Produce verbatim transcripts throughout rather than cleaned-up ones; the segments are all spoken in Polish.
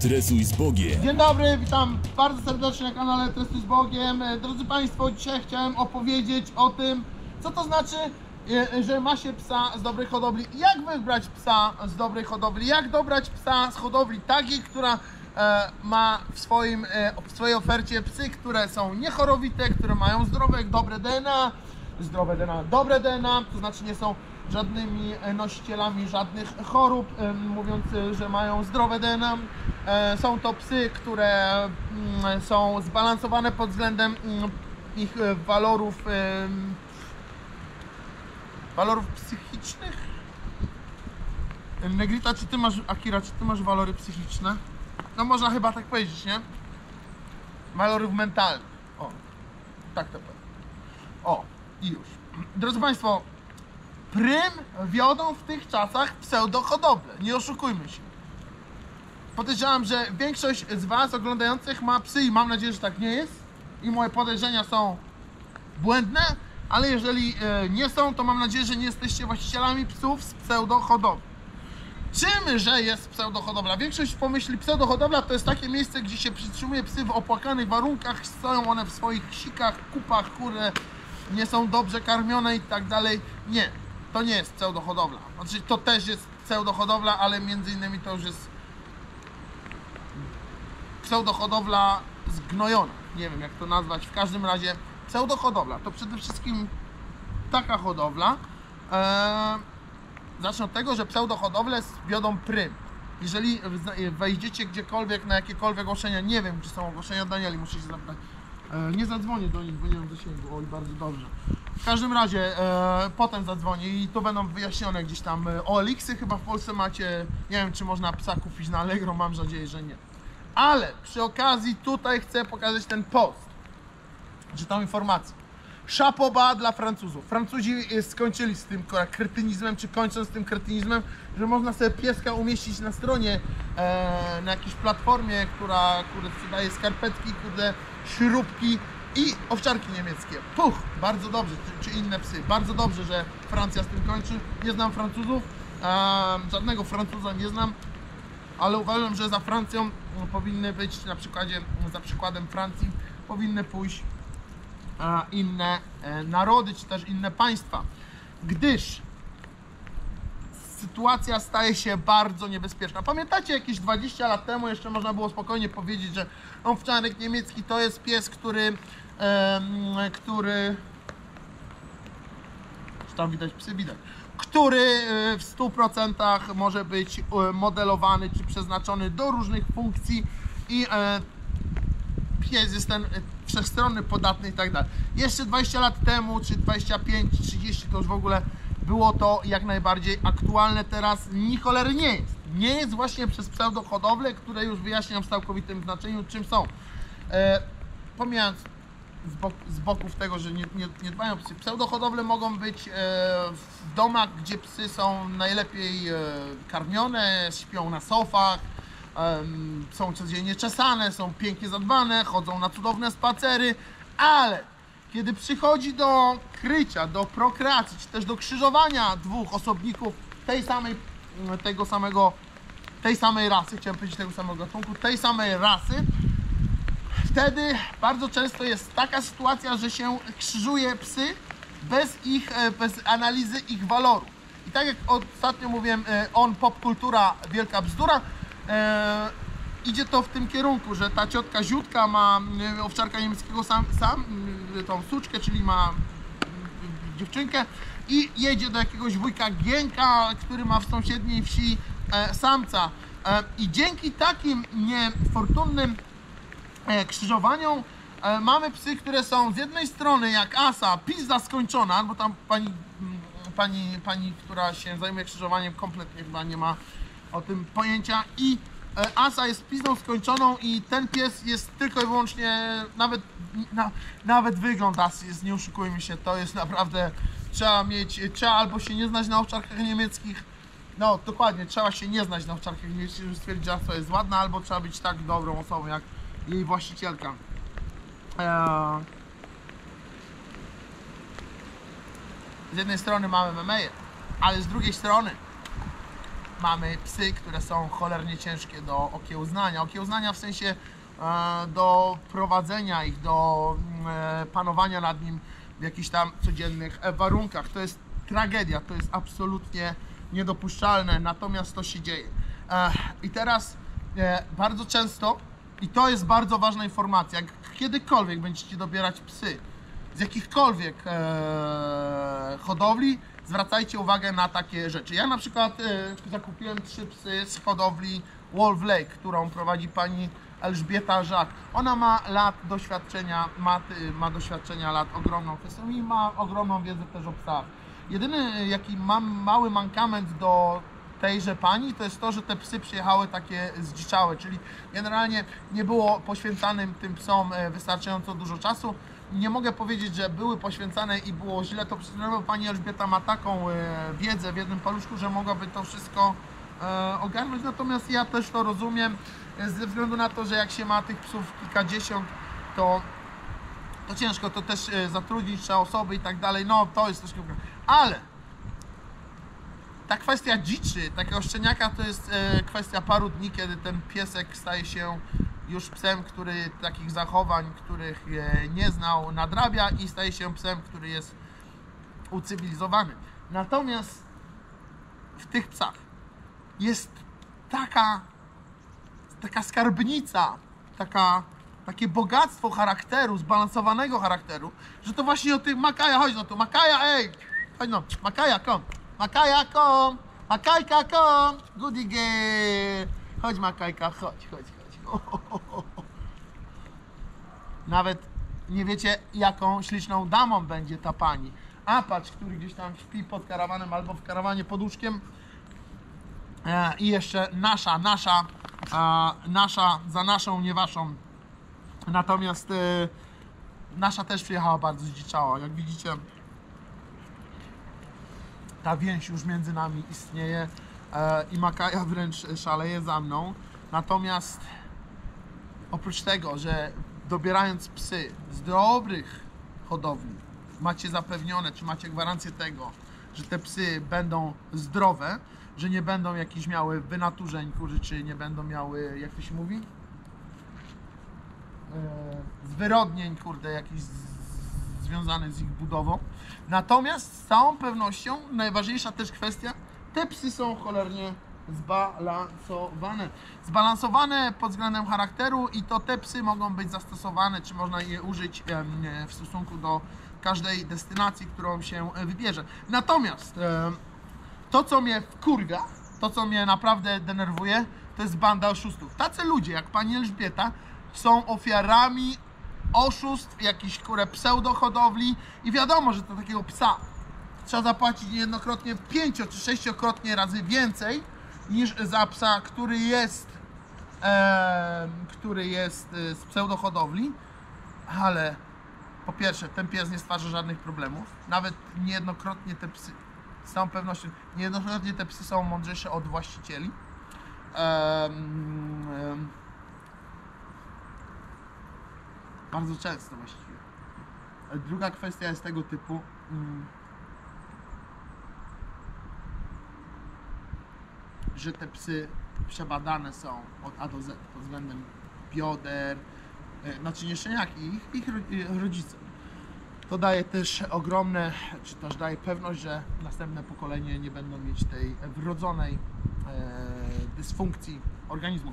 Tresuj z Bogiem. Dzień dobry, witam bardzo serdecznie na kanale Tresuj z Bogiem. Drodzy Państwo, dzisiaj chciałem opowiedzieć o tym, co to znaczy, że ma się psa z dobrej hodowli. Jak wybrać psa z dobrej hodowli? Jak dobrać psa z hodowli takiej, która ma w, swoim, w swojej ofercie psy, które są niechorowite, które mają zdrowe, dobre D N A, zdrowe D N A, dobre D N A, to znaczy nie są żadnymi nosicielami żadnych chorób, mówiąc, że mają zdrowe D N A. Są to psy, które są zbalansowane pod względem ich walorów walorów psychicznych. Negrita, czy ty masz, Akira, czy ty masz walory psychiczne? No można chyba tak powiedzieć, nie? Walorów mentalnych. O, tak to powiem. O, i już. Drodzy Państwo, prym wiodą w tych czasach pseudohodowlę. Nie oszukujmy się. Podejrzewam, że większość z Was oglądających ma psy i mam nadzieję, że tak nie jest. I moje podejrzenia są błędne, ale jeżeli nie są, to mam nadzieję, że nie jesteście właścicielami psów z pseudohodowli. Czym, że jest pseudohodowla? Większość pomyśli, pseudohodowla to jest takie miejsce, gdzie się przytrzymuje psy w opłakanych warunkach, stoją one w swoich sikach, kupach, które nie są dobrze karmione i tak dalej. Nie, to nie jest pseudohodowla. Znaczy, to też jest pseudohodowla, ale między innymi to już jest pseudohodowla zgnojona. Nie wiem, jak to nazwać. W każdym razie pseudohodowla to przede wszystkim taka hodowla. Eee, zacznę od tego, że pseudohodowlę wiodą prym. Jeżeli wejdziecie gdziekolwiek na jakiekolwiek ogłoszenia, nie wiem, czy są ogłoszenia od Danieli, muszę się zapytać. Eee, nie zadzwonię do nich, bo nie mam zasięgu. Oj, bardzo dobrze. W każdym razie e, potem zadzwonię i to będą wyjaśnione gdzieś tam. O Eliksy chyba w Polsce macie. Nie wiem, czy można psa kupić na Allegro, mam nadzieję, że nie. Ale przy okazji tutaj chcę pokazać ten post, czy tą informację. Chapeau bas dla Francuzów. Francuzi skończyli z tym kretynizmem, czy kończą z tym kretynizmem, że można sobie pieska umieścić na stronie, e, na jakiejś platformie, która kurde, sprzedaje skarpetki, kurde, śrubki i owczarki niemieckie. Puch! Bardzo dobrze, czy, czy inne psy. Bardzo dobrze, że Francja z tym kończy. Nie znam Francuzów, e, żadnego Francuza nie znam, ale uważam, że za Francją powinny być, na przykładzie, za przykładem Francji, powinny pójść inne narody, czy też inne państwa, gdyż sytuacja staje się bardzo niebezpieczna. Pamiętacie, jakieś dwadzieścia lat temu jeszcze można było spokojnie powiedzieć, że owczarek niemiecki to jest pies, który e, który czy tam widać psy? Widać. Który w stu procentach może być modelowany czy przeznaczony do różnych funkcji i e, pies jest ten wszechstronny, podatny i tak dalej. Jeszcze dwadzieścia lat temu, czy dwadzieścia pięć, trzydzieści, to już w ogóle było to jak najbardziej aktualne. Teraz ni cholery nie jest. Nie jest właśnie przez pseudohodowle, które już wyjaśniam w całkowitym znaczeniu, czym są. E, pomijając z, bok, z boków tego, że nie, nie, nie dbają psy. Pseudohodowle mogą być e, w domach, gdzie psy są najlepiej e, karmione, śpią na sofach, Um, są codziennie czesane, są pięknie zadbane, chodzą na cudowne spacery, ale kiedy przychodzi do krycia, do prokreacji, czy też do krzyżowania dwóch osobników tej samej, tego samego, tej samej rasy, chciałem powiedzieć tego samego gatunku, tej samej rasy, wtedy bardzo często jest taka sytuacja, że się krzyżuje psy bez ich, bez analizy ich walorów. I tak jak ostatnio mówiłem, on popkultura, wielka bzdura, E, idzie to w tym kierunku, że ta ciotka Ziutka ma e, owczarka niemieckiego sam, sam e, tą suczkę, czyli ma e, dziewczynkę i jedzie do jakiegoś wujka Gienka, który ma w sąsiedniej wsi e, samca. E, I dzięki takim niefortunnym e, krzyżowaniom e, mamy psy, które są z jednej strony jak Asa, pizda skończona, bo tam pani, pani, pani, która się zajmuje krzyżowaniem, kompletnie chyba nie ma o tym pojęcia, i Asa jest pizdą skończoną i ten pies jest tylko i wyłącznie, nawet na, nawet wygląd Asy jest, nie oszukujmy się, to jest naprawdę, trzeba mieć, trzeba albo się nie znać na owczarkach niemieckich, no dokładnie, trzeba się nie znać na owczarkach niemieckich, żeby stwierdzić, że Asa jest ładna, albo trzeba być tak dobrą osobą jak jej właścicielka. Eee... Z jednej strony mamy Memeję, ale z drugiej strony mamy psy, które są cholernie ciężkie do okiełznania. Okiełznania w sensie e, do prowadzenia ich, do e, panowania nad nim w jakichś tam codziennych warunkach. To jest tragedia, to jest absolutnie niedopuszczalne, natomiast to się dzieje. E, I teraz e, bardzo często, i to jest bardzo ważna informacja, jak kiedykolwiek będziecie dobierać psy z jakichkolwiek e, hodowli, zwracajcie uwagę na takie rzeczy. Ja na przykład e, zakupiłem trzy psy z hodowli Wolf Lake, którą prowadzi pani Elżbieta Żak. Ona ma lat doświadczenia, ma, ma doświadczenia lat ogromną kwestią i ma ogromną wiedzę też o psach. Jedyny jaki mam mały mankament do tejże pani, to jest to, że te psy przyjechały takie zdziczałe, czyli generalnie nie było poświęcanym tym psom wystarczająco dużo czasu. Nie mogę powiedzieć, że były poświęcane i było źle to przyczynowo. Pani Elżbieta ma taką wiedzę w jednym paluszku, że mogłaby to wszystko ogarnąć, natomiast ja też to rozumiem, ze względu na to, że jak się ma tych psów kilkadziesiąt, to, to ciężko to też zatrudnić, trzeba osoby i tak dalej, no to jest troszkę... Ale ta kwestia dziczy, takiego szczeniaka, to jest kwestia paru dni, kiedy ten piesek staje się już psem, który takich zachowań, których nie znał, nadrabia i staje się psem, który jest ucywilizowany. Natomiast w tych psach jest taka, taka skarbnica, taka, takie bogactwo charakteru, zbalansowanego charakteru, że to właśnie o tych Makaja, chodź no tu, Makaja, ej, chodź no, Makaja, kom, Makaja, kom, Makajka, kom, goody girl, chodź Makajka, chodź, chodź, chodź. Nawet nie wiecie, jaką śliczną damą będzie ta pani. A patrz, który gdzieś tam śpi pod karawanem albo w karawanie pod łóżkiem. E, I jeszcze nasza, nasza, e, nasza, za naszą, nie waszą. Natomiast e, nasza też przyjechała bardzo zdziczała. Jak widzicie, ta więź już między nami istnieje e, i Makaja wręcz szaleje za mną. Natomiast oprócz tego, że dobierając psy z dobrych hodowli, macie zapewnione, czy macie gwarancję tego, że te psy będą zdrowe, że nie będą jakieś miały wynaturzeń, czy nie będą miały, jak to się mówi, zwyrodnień, kurde, jakichś związanych z ich budową. Natomiast z całą pewnością najważniejsza też kwestia, te psy są cholernie zbalansowane. Zbalansowane pod względem charakteru i to te psy mogą być zastosowane, czy można je użyć w stosunku do każdej destynacji, którą się wybierze. Natomiast to, co mnie wkurwia, to, co mnie naprawdę denerwuje, to jest banda oszustów. Tacy ludzie jak pani Elżbieta są ofiarami oszustw, jakichś kurę pseudohodowli i wiadomo, że to takiego psa trzeba zapłacić niejednokrotnie pięcio czy sześciokrotnie razy więcej niż za psa, który jest e, który jest z pseudohodowli, ale po pierwsze, ten pies nie stwarza żadnych problemów, nawet niejednokrotnie te psy, z całą pewnością, niejednokrotnie te psy są mądrzejsze od właścicieli. E, e, bardzo często właściwie. Druga kwestia jest tego typu, mm, że te psy przebadane są od A do Z pod względem bioder, znaczy nie szczeniaki, ich, ich rodzice. To daje też ogromne, czy też daje pewność, że następne pokolenie nie będą mieć tej wrodzonej e, dysfunkcji organizmu.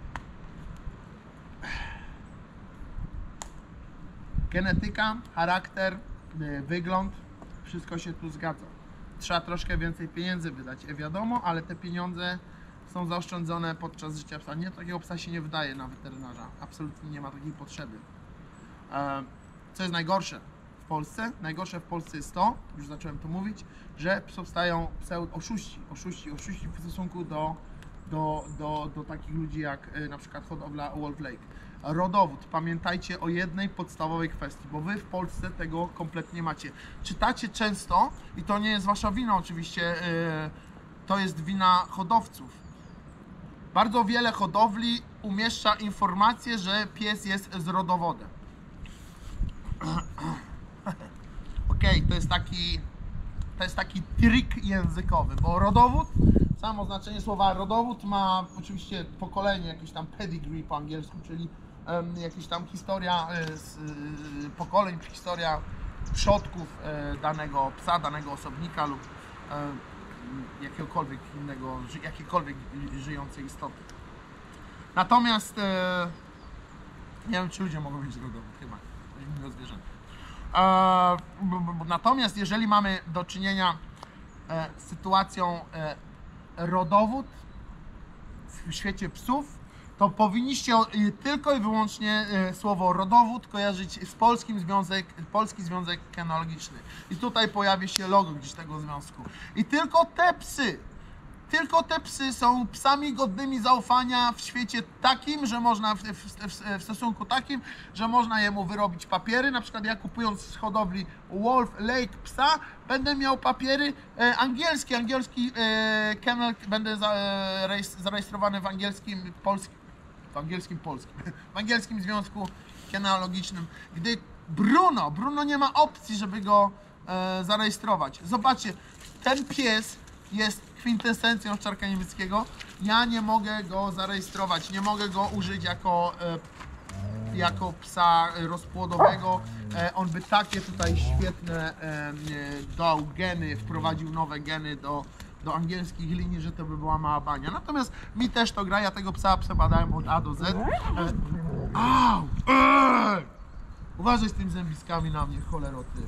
Genetyka, charakter, e, wygląd, wszystko się tu zgadza. Trzeba troszkę więcej pieniędzy wydać, wiadomo, ale te pieniądze są zaoszczędzone podczas życia psa. Nie, takiego psa się nie wydaje na weterynarza. Absolutnie nie ma takiej potrzeby. Co jest najgorsze w Polsce? Najgorsze w Polsce jest to, już zacząłem to mówić, że powstają pseudo oszuści, oszuści, oszuści w stosunku do, do, do, do takich ludzi jak na przykład hodowla Wolf Lake. Rodowód. Pamiętajcie o jednej podstawowej kwestii, bo wy w Polsce tego kompletnie macie. Czytacie często, i to nie jest wasza wina oczywiście, yy, to jest wina hodowców. Bardzo wiele hodowli umieszcza informację, że pies jest z rodowodem. Ok, to jest taki to jest taki trik językowy, bo rodowód samo znaczenie słowa rodowód ma oczywiście pokolenie, jakieś tam pedigree po angielsku, czyli um, jakaś tam historia e, z e, pokoleń, historia przodków e, danego psa, danego osobnika lub e, jakiegokolwiek innego, jakiejkolwiek żyjącej istoty. Natomiast e, nie wiem, czy ludzie mogą mieć rodowód, chyba, innego zwierzęta. E, natomiast jeżeli mamy do czynienia e, z sytuacją e, rodowód w świecie psów, to powinniście tylko i wyłącznie słowo rodowód kojarzyć z Polskim Związek, Polski Związek Kynologiczny. I tutaj pojawia się logo gdzieś tego związku. I tylko te psy, tylko te psy są psami godnymi zaufania w świecie takim, że można, w, w, w stosunku takim, że można jemu wyrobić papiery. Na przykład ja kupując z hodowli Wolf Lake psa, będę miał papiery e, angielskie, angielski e, kennel, będę za, e, zarejestrowany w angielskim, polskim, w angielskim polskim, w angielskim związku kynologicznym. Gdy Bruno, Bruno nie ma opcji, żeby go e, zarejestrować. Zobaczcie, ten pies jest kwintesencją owczarka niemieckiego. Ja nie mogę go zarejestrować, nie mogę go użyć jako, e, jako psa rozpłodowego. E, on by takie tutaj świetne e, dał geny, wprowadził nowe geny do, do angielskich linii, że to by była mała bania. Natomiast mi też to gra, ja tego psa przebadałem od A do Z. E, au! Eee! Uważaj z tymi zębiskami na mnie, cholero ty.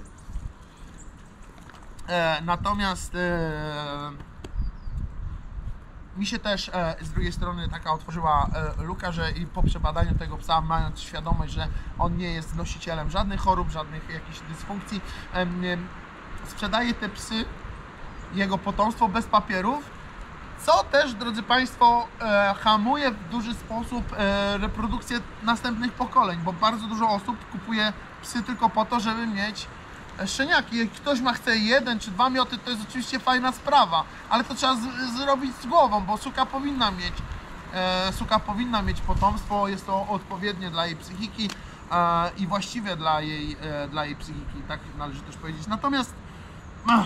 E, natomiast e, mi się też e, z drugiej strony taka otworzyła e, luka, że i po przebadaniu tego psa, mając świadomość, że on nie jest nosicielem żadnych chorób, żadnych jakichś dysfunkcji, e, e, sprzedaje te psy, jego potomstwo bez papierów, co też, drodzy Państwo, e, hamuje w duży sposób e, reprodukcję następnych pokoleń, bo bardzo dużo osób kupuje psy tylko po to, żeby mieć szczeniaki. Jak ktoś ma chce jeden czy dwa mioty, to jest oczywiście fajna sprawa, ale to trzeba z, zrobić z głową, bo suka powinna mieć e, suka powinna mieć potomstwo, jest to odpowiednie dla jej psychiki e, i właściwe dla jej, e, dla jej psychiki, tak należy też powiedzieć. Natomiast ach,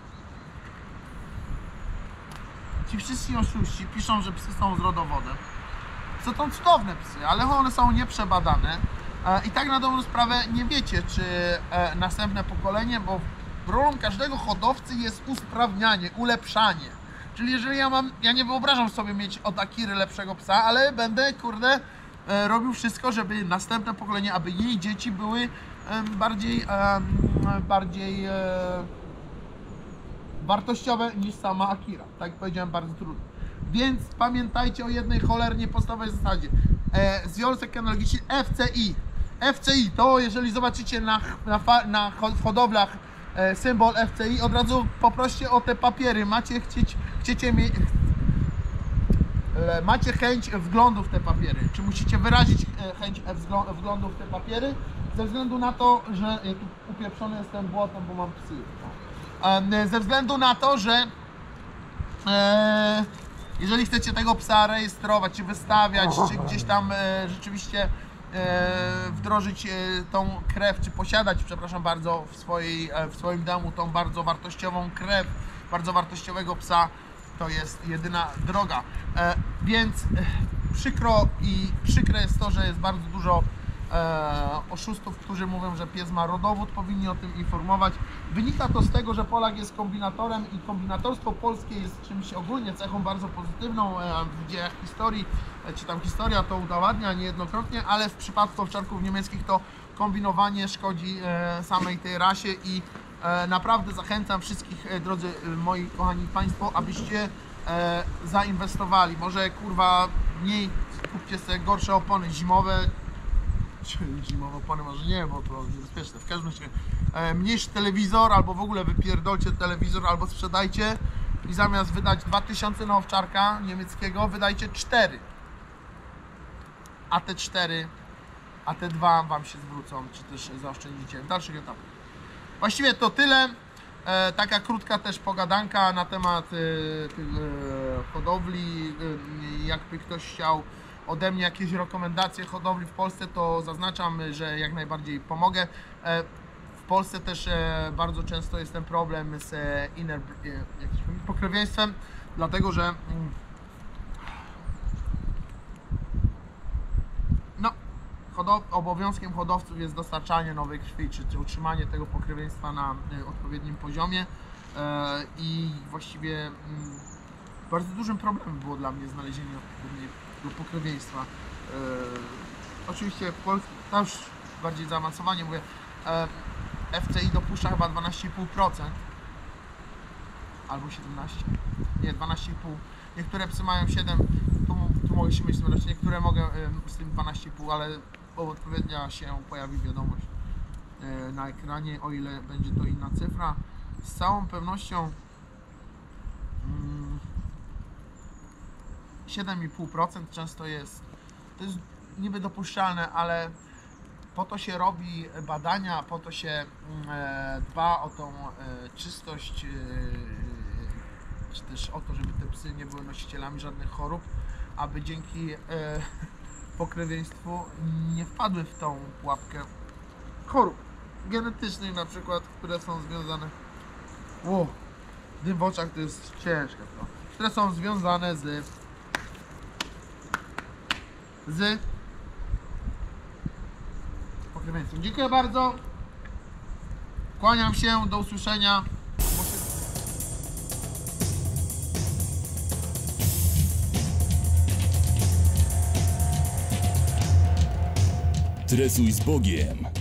ci wszyscy oszuści piszą, że psy są z rodowodem. Co to cudowne psy, ale one są nieprzebadane. I tak na dobrą sprawę nie wiecie, czy e, następne pokolenie, bo rolą każdego hodowcy jest usprawnianie, ulepszanie. Czyli jeżeli ja mam, ja nie wyobrażam sobie mieć od Akiry lepszego psa, ale będę, kurde, e, robił wszystko, żeby następne pokolenie, aby jej dzieci były e, bardziej, e, bardziej e, wartościowe niż sama Akira. Tak jak powiedziałem, bardzo trudno. Więc pamiętajcie o jednej cholernie podstawowej zasadzie. E, Związek Kynologiczny F C I. F C I to, jeżeli zobaczycie na, na, na w hodowlach e, symbol F C I, od razu poproście o te papiery. Macie chcieć, chcecie mieć, e, macie chęć wglądu w te papiery. Czy musicie wyrazić e, chęć wglądu w te papiery? Ze względu na to, że ja tu upieprzony jestem błotem, bo mam psy. E, ze względu na to, że e, jeżeli chcecie tego psa rejestrować, czy wystawiać, czy gdzieś tam e, rzeczywiście e, wdrożyć e, tą krew, czy posiadać, przepraszam bardzo, w, swojej, e, w swoim domu tą bardzo wartościową krew, bardzo wartościowego psa, to jest jedyna droga. E, więc e, przykro i przykre jest to, że jest bardzo dużo e, oszustów, którzy mówią, że pies ma rodowód, powinni o tym informować. Wynika to z tego, że Polak jest kombinatorem i kombinatorstwo polskie jest czymś ogólnie cechą bardzo pozytywną e, w dziejach historii, e, czy tam historia to udowadnia niejednokrotnie, ale w przypadku owczarków niemieckich to kombinowanie szkodzi e, samej tej rasie i e, naprawdę zachęcam wszystkich, e, drodzy e, moi kochani Państwo, abyście e, zainwestowali. Może kurwa mniej kupcie sobie gorsze opony zimowe, zimowe opony może nie, bo to niebezpieczne. W każdym razie e, mniejszy telewizor, albo w ogóle wypierdolcie telewizor, albo sprzedajcie i zamiast wydać dwa tysiące na owczarka niemieckiego, wydajcie cztery. A te cztery, a te dwa Wam się zwrócą, czy też zaoszczędzicie w dalszych etapach. Właściwie to tyle. E, taka krótka też pogadanka na temat e, tych, e, hodowli. E, jakby ktoś chciał ode mnie jakieś rekomendacje hodowli w Polsce, to zaznaczam, że jak najbardziej pomogę. E, w Polsce też e, bardzo często jest ten problem z e, inner, e, jakimś pokrewieństwem. Dlatego, że no, hodow obowiązkiem hodowców jest dostarczanie nowej krwi, czy utrzymanie tego pokrewieństwa na odpowiednim poziomie i właściwie bardzo dużym problemem było dla mnie znalezienie odpowiedniego pokrewieństwa. Oczywiście w Polsce, to już bardziej zaawansowanie mówię, F C I dopuszcza chyba dwanaście i pół procent albo siedemnaście, nie, dwanaście i pół procent. Niektóre psy mają siedem, tu, tu mogę się mieć z niektóre mogę z tym dwanaście i pół procent, ale odpowiednia się pojawi wiadomość na ekranie, o ile będzie to inna cyfra. Z całą pewnością siedem i pół procent często jest, to jest niby dopuszczalne, ale po to się robi badania, po to się dba o tą czystość, czy też o to, żeby te psy nie były nosicielami żadnych chorób, aby dzięki pokrewieństwu nie wpadły w tą pułapkę chorób genetycznych, na przykład, które są związane, o, dym w oczach to jest ciężkie, to, które są związane z z pokrewieństwem. Dziękuję bardzo. Kłaniam się, do usłyszenia. Tresuj z Bogiem.